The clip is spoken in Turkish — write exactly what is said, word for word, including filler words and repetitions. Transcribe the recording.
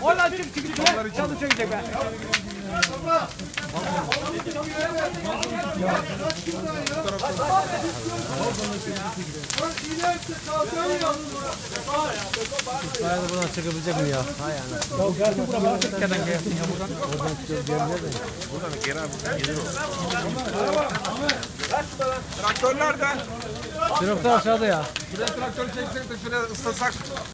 Oradan çık çık çık. Çalı çekecek be. Bayağı da buradan çıkabilecek mi ya? Hay ana. Ya gelsin buraya bak. Kerden gelsin ya buradan. Oradan çıkıyoruz gelmeyeceğiz mi? Buradan geri abi. Traktör nerede? Traktör aşağıda ya. Şuraya traktörü çeksek de şuraya ıslasak.